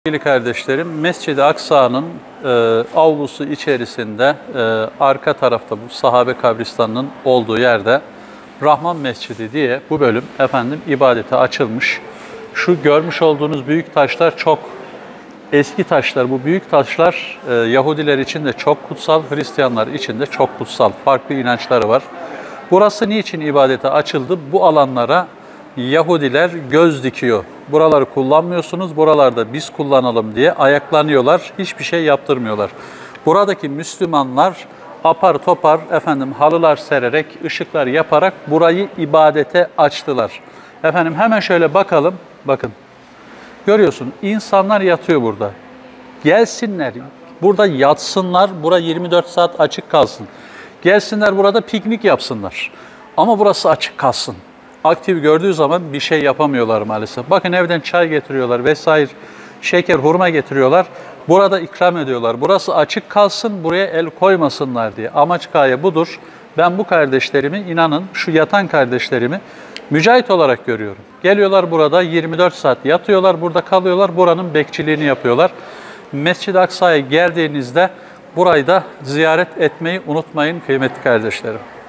Sevgili kardeşlerim, Mescid-i Aksa'nın avlusu içerisinde arka tarafta bu sahabe kabristanının olduğu yerde Rahman Mescidi diye bu bölüm ibadete açılmış. Şu görmüş olduğunuz büyük taşlar çok eski taşlar. Bu büyük taşlar Yahudiler için de çok kutsal, Hristiyanlar için de çok kutsal. Farklı inançları var. Burası niçin ibadete açıldı? Bu alanlara Yahudiler göz dikiyor. Buraları kullanmıyorsunuz, buralarda biz kullanalım diye ayaklanıyorlar, hiçbir şey yaptırmıyorlar. Buradaki Müslümanlar apar topar halılar sererek, ışıklar yaparak burayı ibadete açtılar. Hemen şöyle bakalım, bakın. Görüyorsun, insanlar yatıyor burada. Gelsinler, burada yatsınlar, bura 24 saat açık kalsın. Gelsinler burada piknik yapsınlar. Ama burası açık kalsın. Aktif gördüğü zaman bir şey yapamıyorlar maalesef. Bakın evden çay getiriyorlar vesaire, şeker, hurma getiriyorlar. Burada ikram ediyorlar. Burası açık kalsın, buraya el koymasınlar diye. Amaç gaye budur. Ben bu kardeşlerimi, inanın şu yatan kardeşlerimi mücahit olarak görüyorum. Geliyorlar burada 24 saat yatıyorlar, burada kalıyorlar, buranın bekçiliğini yapıyorlar. Mescid-i Aksa'ya geldiğinizde burayı da ziyaret etmeyi unutmayın kıymetli kardeşlerim.